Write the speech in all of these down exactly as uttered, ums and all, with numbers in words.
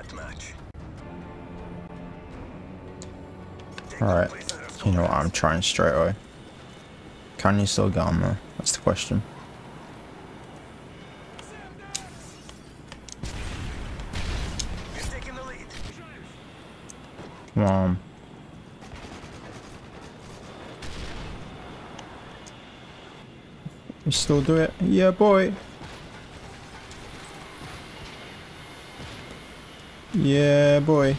Alright, you know what, I'm trying straight away. Can you still get on there? That's the question. Come on. You still do it? Yeah, boy. Yeah, boy.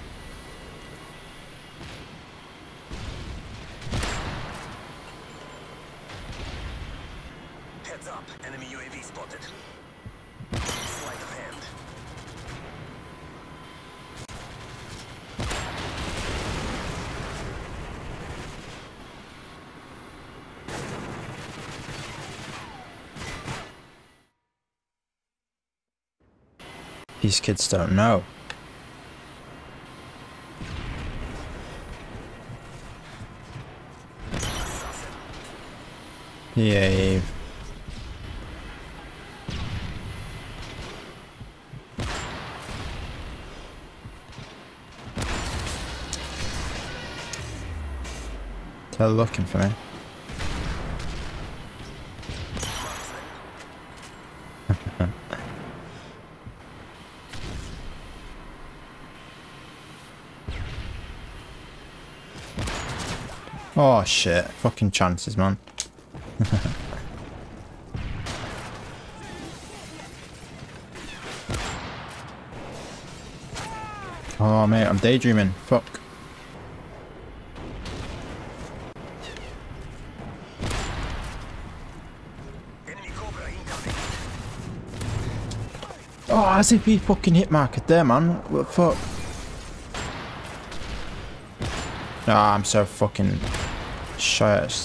Heads up, enemy U A V spotted. Sleight of hand. These kids don't know. Yay. They're looking for me. Oh shit, fucking chances, man. Oh mate, I'm daydreaming. Fuck. Oh, as if he fucking hit market there, man. What the fuck? Ah, I'm so fucking shit.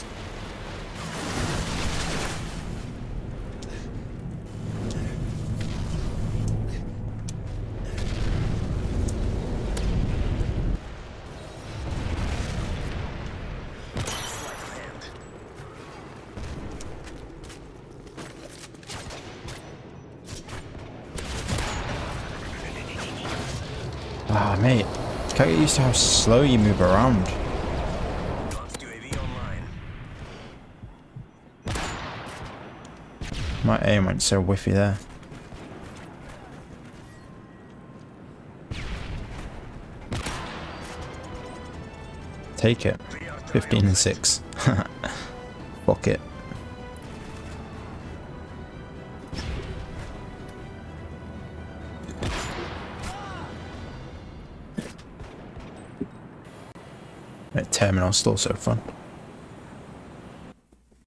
Ah, mate. Can't get used to how slow you move around. My aim went so whiffy there. Take it. fifteen and six. Fuck it. That terminal's still so fun.